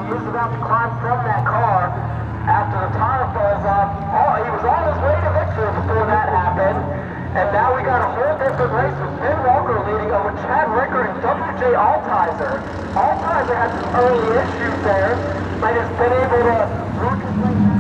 he was about to climb from that car after the tire falls off. Oh, he was on his way to victory before that happened. And now we got a whole different race with Ben Walker leading over Chad Ricker and WJ Altizer. Altizer had some early issues there, but has been able to work his way back.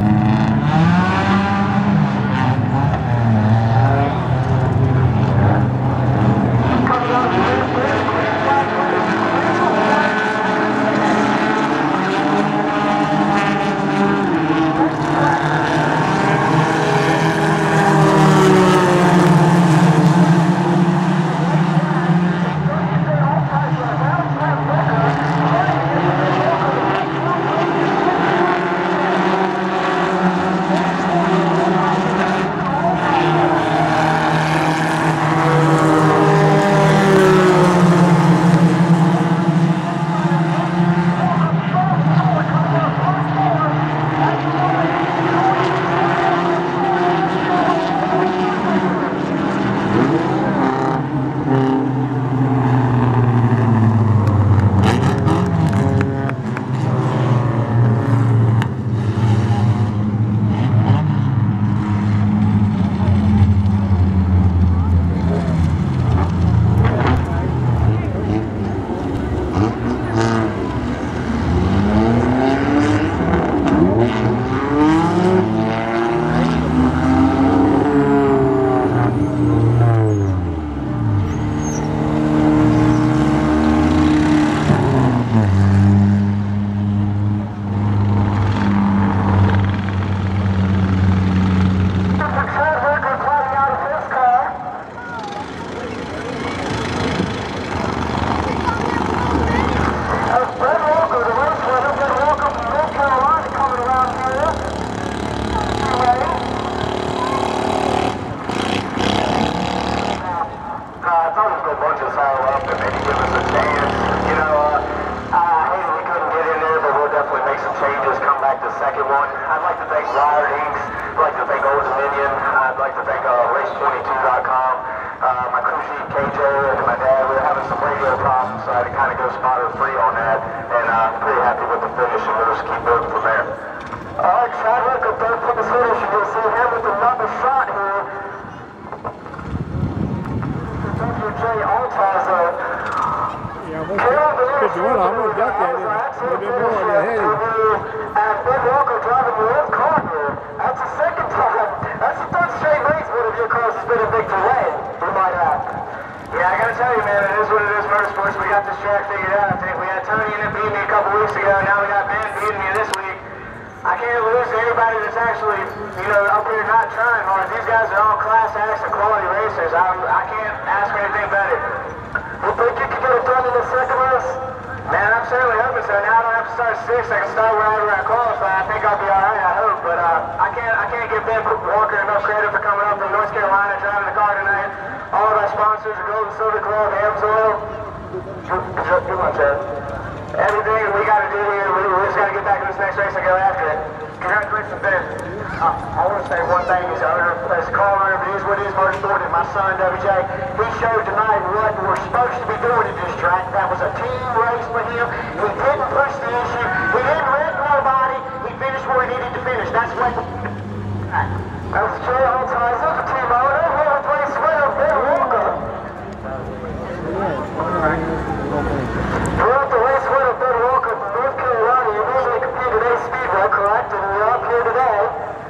Throughout the race winner, Ben Walker from North Carolina, you usually compete at Speedway, correct? And you're up here today.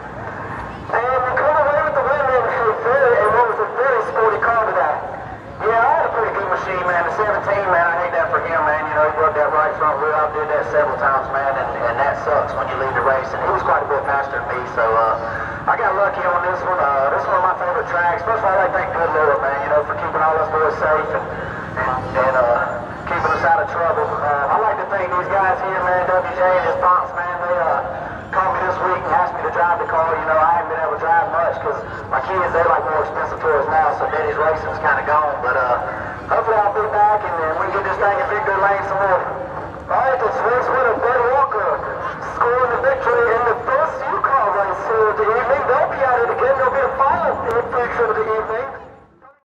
And you come away with the win in what was a very sporty car today. Yeah, I had a pretty good machine, man. The 17, man, I hate that for him, man. You know, he broke that right front wheel. I did that several times, man, and that sucks when you leave the race. And he was quite a bit faster than me, so I got lucky on this one. This is one of my favorite tracks. First of all, I'd like to thank good Lord, man, you know, for keeping all us boys safe and keeping us out of trouble. I like to thank these guys here, man, WJ and his pops, man. They called me this week and asked me to drive the car. You know, I haven't been able to drive much because my kids, they like more expensive toys now, so Daddy's racing's kind of gone. But hopefully I'll be back and we can get this thing in big good lane some more. All right, this race winner,